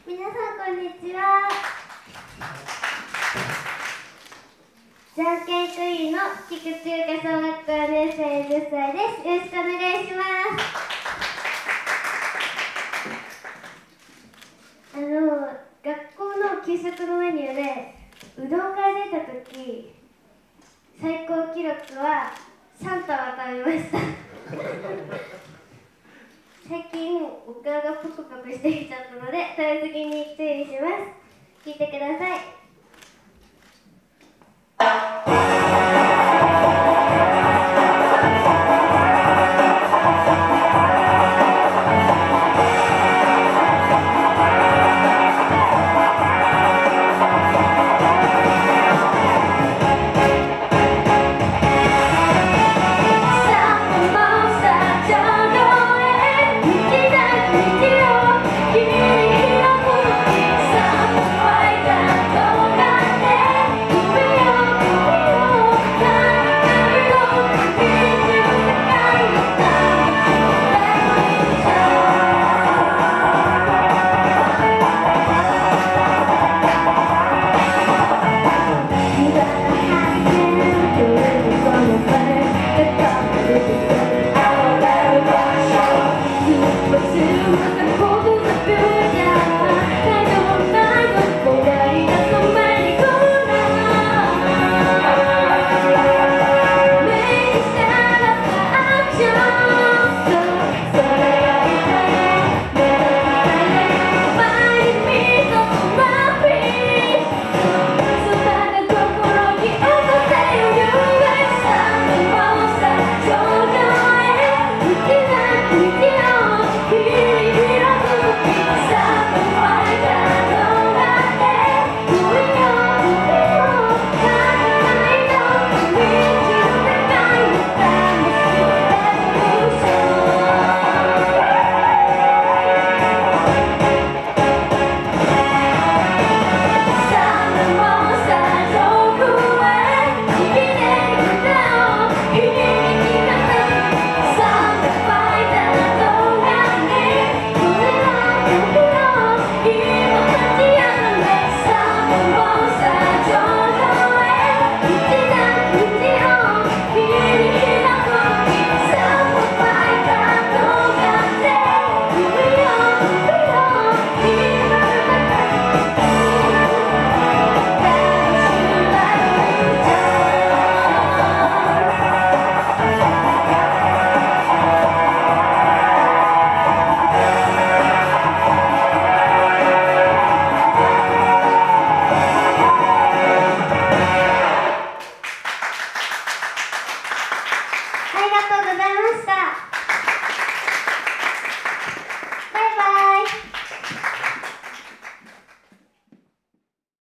皆さんこんにちは。じゃんけんクイーンの菊池優香小学校4年生10歳です。よろしくお願いします。学校の給食のメニューでうどんが出た時、最高記録は3玉食べました最近お顔がポクポクしてきちゃったので食べ過ぎに注意します。聞いてください。ありがとうございました。